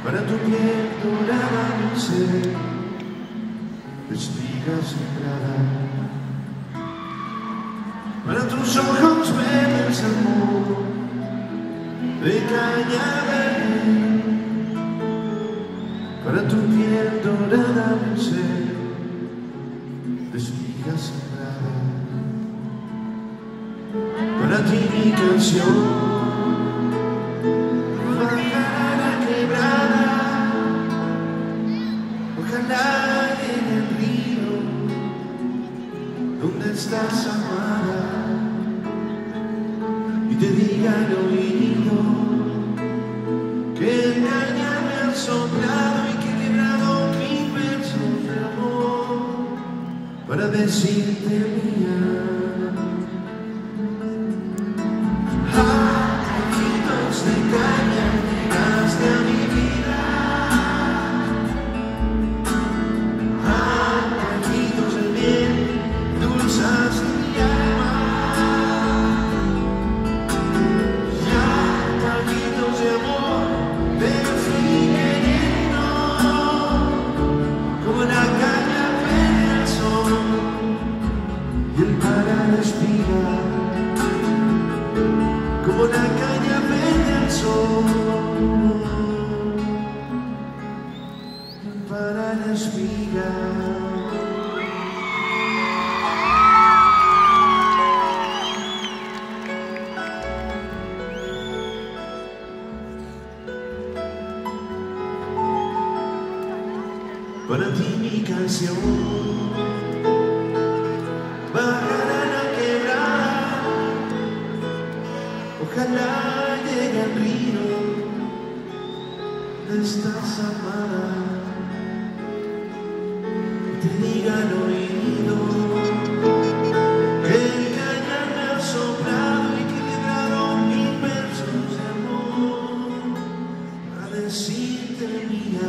Para tu piel dorada mi ser, espiga sembrada. Para tus ojos verdes amor de cañaveral. Para tu piel dorada mi ser, espiga sembrada. Para ti mi canción bajará quebrada. Ojalá en el río donde estás amada y te diga al oído que engaña me ha soplado y que he quebrado mis versos de amor para decirte mía. Taquitos de caña llegaste a mi vida. Taquitos de miel dulzaste mi alma. Ya taquitos de amor te fui queriendo como la caña frente al sol y el mar a la espiga. Como la caña verde al sol para la espiga. Para ti mi canción bajará la quebrada. Ojalá llegue al río de estás amada y te diga al oído que el cañar me ha soplado y que he quebrado mis versos de amor para decirte mía.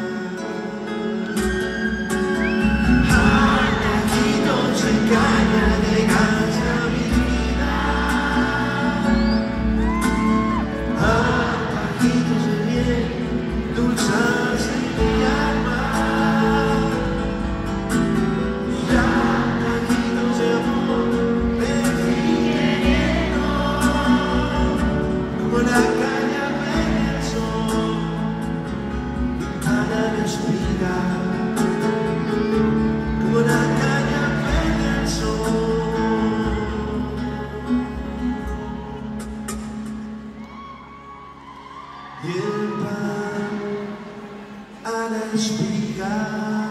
Taquitos de caña llegaste a mi vida. Taquitos de miel dulzaste mi alma. Ya taquitos de amor te fui queriendo como la caña verde al sol para la espiga. Como la caña verde al sol y el pan a la espiga.